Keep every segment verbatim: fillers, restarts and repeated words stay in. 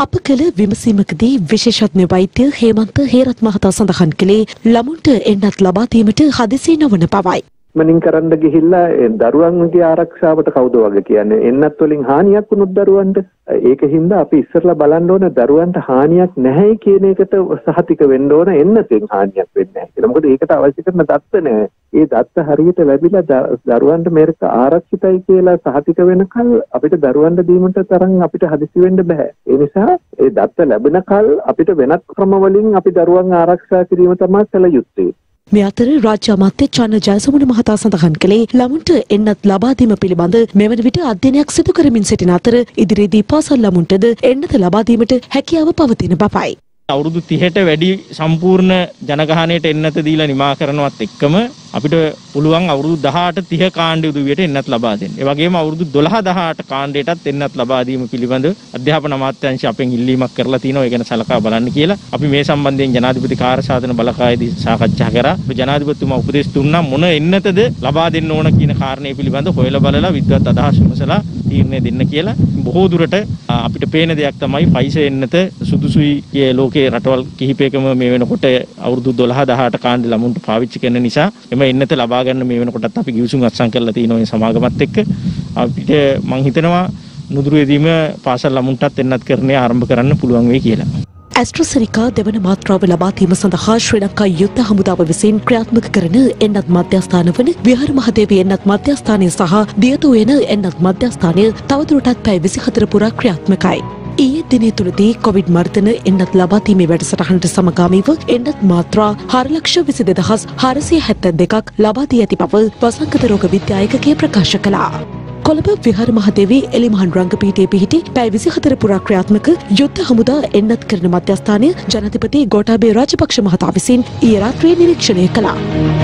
අප කළ විමසීමකදී විශේෂඥ වෛද්‍ය හේමන්ත හේරත් මහතා සඳහන් කළේ ළමුන්ට එන්නත් ලබා දීමට හදිසි නොවන බවයි. මනින් කරන්න ගිහිල්ලා දරුවන්ගේ ආරක්ෂාවට කවුද වගේ කියන්නේ එන්නත් වලින් හානියක් වුණොත් දරුවන්ට ඒකින්ද අපි ඉස්සරලා බලන්න ඕන දරුවන්ට හානියක් නැහැ කියන එකට සහතික වෙන්න ඕන එන්නතෙන් හානියක් වෙන්නේ නැහැ කියලා. මොකද ඒකට අවශ්‍ය කරන දත්ත නැහැ. ඒ දත්ත හරියට ලැබිලා දරුවන්ට මේක ආරක්ෂිතයි කියලා සහතික වෙනකල් අපිට දරුවන්ට දීමට තරම් අපිට හදිසි වෙන්න බෑ. ඒ නිසා ඒ දත්ත ලැබෙනකල් අපිට වෙනත් ක්‍රම වලින් අපි දරුවන් ආරක්ෂා කිරීම තමයි කළ යුත්තේ. මේ අතර රාජ්‍ය අමාත්‍ය චන්න ජයසමුණ මහතා සඳහන් කළේ ළමුන්ට එන්නත් ලබා දීම පිළිබඳ මෙවන විට අධ්‍යයනයක් සිදු කරමින් සිටින අතර ඉදිරියේදී පාසල් ළමුන්ටද එන්නත ලබා දීමට හැකියාව පවතින බවයි. අවුරුදු තිහට වැඩි සම්පූර්ණ ජනගහනයට එන්නත දීලා නිමා කරනවත් එක්කම අපිට පුළුවන් අවුරුදු දහඅට තිහ කාණ්ඩ උදවියට එන්නත් ලබා දෙන්න. ඒ වගේම අවුරුදු දොළහ දහඅට කාණ්ඩයටත් එන්නත් ලබා දීම පිළිබඳ අධ්‍යාපන අමාත්‍යාංශය අපෙන් ඉල්ලීමක් කරලා තිනවා. ඒ ගැන සලකා බලන්න කියලා. අපි මේ සම්බන්ධයෙන් ජනාධිපති කාර්යසාධන බලකායේදී සාකච්ඡා කරා. ජනාධිපතිතුමා උපදෙස් දුන්නා මොන එන්නතද ලබා දෙන්න ඕන කියන කාරණේ පිළිබඳ හොයලා බලලා විද්වත් අදහස් විමසලා තීරණය දෙන්න කියලා. බොහෝ දුරට අපිට පේන දෙයක් තමයි ෆයිසර් එන්නත සුදුසුයි කිය ලෝකේ රටවල් කිහිපයකම මේ වෙනකොට අවුරුදු දොළහ දහඅට කාණ්ඩ ළමුන්ට පාවිච්චි කරන නිසා එම එන්නත ලබා ගන්න මේ වෙනකොටත් අපි ගිවිසුම් අත්සන් කරලා තියෙනවා මේ සමාගමත් එක්ක. අපිට මම හිතනවා නුදුරුවේදීම පාසල් ළමුන්ටත් එන්නත් කරන්නේ ආරම්භ කරන්න පුළුවන් වෙයි කියලා. ඇස්ට්‍රසෙනිකා දෙවන මාත්‍රාව ලබා දීම සඳහා ශ්‍රී ලංකා යුද්ධ හමුදාව විසින් ක්‍රියාත්මක කරන එන්නත් මධ්‍යස්ථාන වන විහාර මහදේවී එන්නත් මධ්‍යස්ථානය සහ දියතුවේන එන්නත් මධ්‍යස්ථානය තවදුරටත් පැය විසිහතර පුරා ක්‍රියාත්මකයි. ඊයේ දිනේ තුලදී කොවිඩ් මර්ධන එන්නත් ලබා දීමේ වැඩසටහනට සමගාමීව එන්නත් මාත්‍රා හාර ලක්ෂ විසි දෙදහස් හාරසිය හැත්තෑ දෙකක් ලබා දී ඇති බව වසංගත රෝග විද්‍යායකකේ ප්‍රකාශ කළා. කොළඹ විහාර මහදේවී එලිමහන් රංගපීඨයේ පිහිටි පැය විසිහතර පුරා ක්‍රියාත්මක යුද්ධ හමුදා එන්නත් කරන මධ්‍යස්ථානය ජනාධිපති ගෝඨාභය රාජපක්ෂ මහතා විසින් ඊයේ රාත්‍රියේ නිරීක්ෂණය කළා.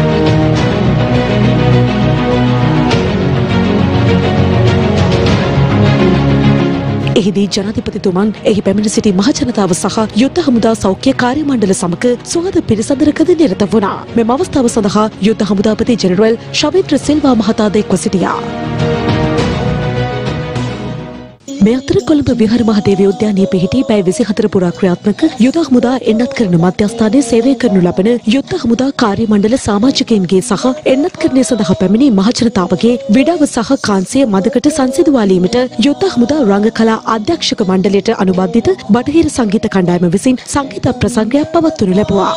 එහිදී ජනාධිපතිතුමන් එහි පැමිණ සිටි මහජනතාව සහ යුද්ධ හමුදා සෞඛ්‍ය කාර්ය මණ්ඩල සමග සුවද පිළිසඳරකද නිරත වුණා. මෙම අවස්ථාව සඳහා යුද්ධ හමුදාපති ජෙනරල් ශවීන්ද්‍ර සිල්වා මහතා ද එක්ව සිටියා. මේ අතර කොළඹ විහාර මහදේවී උද්‍යානයේ පිහිටි පැය විසිහතර පුරා ක්‍රියාත්මක යුද හමුදා එන්නත් කරන මධ්‍යස්ථානයේ සේවය කරනු ලබන යුද්ධ හමුදා කාර්ය මණ්ඩල සමාජිකයින්ගේ සහ එන්නත්කරණය සඳහා පැමිණි මහජනතාවගේ විඩාව සහ කාන්සිය මදකට සංසිඳවාලීමට යුද්ධ හමුදා රංගකලා අධ්‍යක්ෂක මණ්ඩලයට අනුබද්ධිත බටහිර සංගීත කණ්ඩායම විසින් සංගීත ප්‍රසංගයක් පවත්වනු ලැබුවා.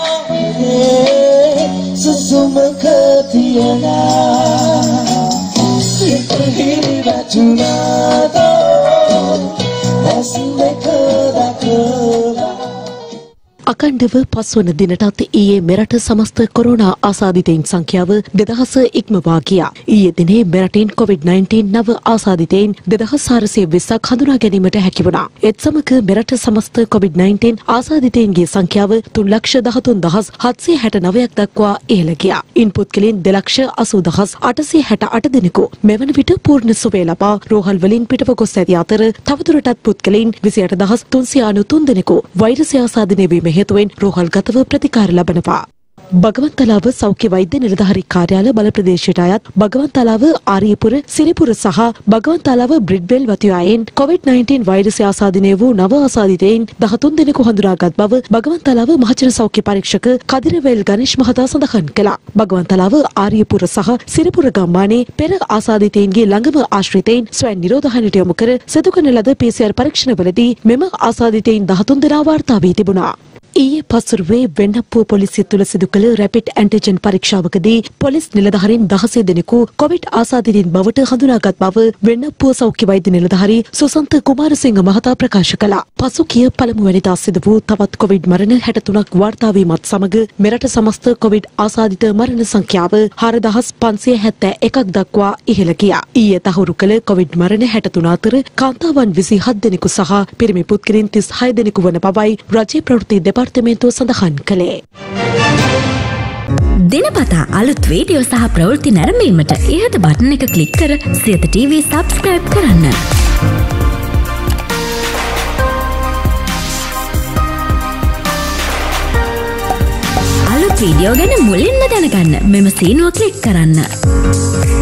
අකණ්ඩව පස්වන දිනටත් ඊයේ මෙරට සමස්ත කොරෝනා ආසාදිතයින් සංඛ්‍යාව දෙදහස ඉක්මවා ගියා. ඊයේ දිනේ මෙරටින් කොවිඩ් නයින්ටීන් නව ආසාදිතයින් දෙදහස් හාරසිය විස්සක් හඳුනා ගැනීමට හැකි වුණා. ඒත් සමග මෙරට සමස්ත කොවිඩ් නයින්ටීන් ආසාදිතයින්ගේ සංඛ්‍යාව තුන් ලක්ෂ දහතුන් දහස් හත්සිය හැට නවයක් දක්වා ඉහළ ගියා. ඉන් පුද්ගලයන් දෙලක්ෂ අසූ දහස් අටසිය හැට අට දෙනෙකු මෙවන විට පූර්ණ සුවය ලබා රෝහල් වලින් පිටව ගොස් ඇති අතර තවදුරටත් පුද්ගලයන් විසි අට දහස් තුන්සිය අනූතුන් දෙනෙකු වෛරසය ආසාදනය වීම හේතුවෙන් රෝහල්ගතව ප්‍රතිකාර ලබනවා. බගවන්තලාව සෞඛ්‍ය වෛද්‍ය නිලධාරී කාර්යාල බල ප්‍රදේශයට අයත් බගවන්තලාව ආරියපුර සිරිපුර සහ බගවන්තලාව බ්‍රිඩ්වෙල් වතුයායෙන් කොවිඩ් නයින්ටීන් වෛරසය ආසාදනය වූ නව ආසාදිතයින් දහතුන් දෙනෙකු හඳුනාගත් බව බගවන්තලාව මහජන සෞඛ්‍ය පරීක්ෂක කදිරවේල් ගණේෂ් මහතා සඳහන් කළා. බගවන්තලාව ආරියපුර සහ සිරිපුර ගම්මානයේ පෙර ආසාදිතයින්ගේ ළඟම ආශ්‍රිතයින් ස්වයං නිරෝධායනයට යොමු කර සිදු කරන ලද පී සී ආර් පරීක්ෂණවලදී මෙම ආසාදිතයින් දහතුන් දෙනා වාර්තා වී තිබුණා. ඊයේ පසුරුවේ වෙන්නප්පුව පොලිසිය තුළ සිදු කළ රැපිඩ් ඇන්ටිජන් පරීක්ෂාවකදී පොලිස් නිලධාරීන් දහසය දෙනෙකු කොවිඩ් ආසාදිතයින් බවට හඳුනාගත් බව වෙන්නප්පුව සෞඛ්‍ය වෛද්‍ය නිලධාරී සුසන්ත කුමාරසිංහ මහතා ප්‍රකාශ කළා. පසුගිය පළමුවැනිදා සිදු වූ තවත් කොවිඩ් මරණ හැට තුනක් වාර්තා වීමත් සමග මෙරට සමස්ත කොවිඩ් ආසාදිත මරණ සංඛ්‍යාව හාරදහස් පන්සිය හැත්තෑ එකක් දක්වා ඉහළ ගියා. ඊයේ තහවුරු කළ කොවිඩ් මරණ හැට තුන අතර කාන්තාවන් විසිහත් දෙනෙකු සහ පිරිමි පුද්ගලයන් තිස් හය දෙනෙකු වන බවයි රජයේ ප්‍රවෘත්ති දෙපාර්තමේන්තුව සඳහන් කළේ. දිනපතා අලුත් වීඩියෝ සහ ප්‍රවෘත්ති නැරඹීමට ඉහත බටන් එක ක්ලික් කර සියත ටීවී සබ්ස්ක්‍රයිබ් කරන්න. අලුත් වීඩියෝ ගැන මුලින්ම දැනගන්න මෙම සීනුව ක්ලික් කරන්න.